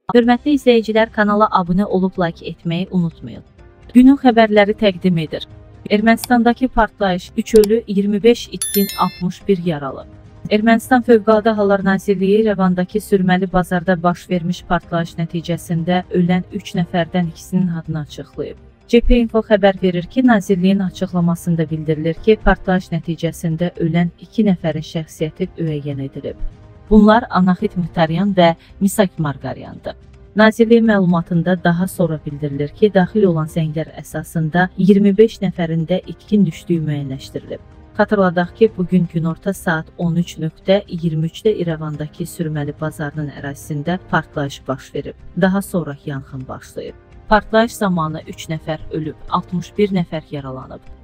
Hörmətli izləyicilər, kanala abunə olub like etməyi unutmayın. Günün xəbərləri təqdim edir. Ermənistandakı partlayış 3 ölü, 25 itkin, 61 yaralı. Ermənistan Fövqəladə Hallar Nazirliyi İrəvandakı sürməli bazarda baş vermiş partlayış nəticəsində ölən 3 nəfərdən ikisinin adını açıqlayıb. CP Info xəbər verir ki, Nazirliyin açıqlamasında bildirilir ki, partlayış nəticəsində ölən 2 nəfərin şəxsiyyəti müəyyən edilib. Bunlar Anaxit Muxtaryan və Misak Marqaryandır. Nazirliyin məlumatında daha sonra bildirilir ki, daxil olan zənglər əsasında 25 nəfərində itkin düşdüyü müəyyənləşdirilib. Xatırladaq ki, bugün günorta saat 13:23-də İrəvandakı sürməli bazarının ərazisində partlayış baş verib. Daha sonra yanğın başlayıb. Partlayış zamanı 3 nəfər ölüb, 61 nəfər yaralanıb.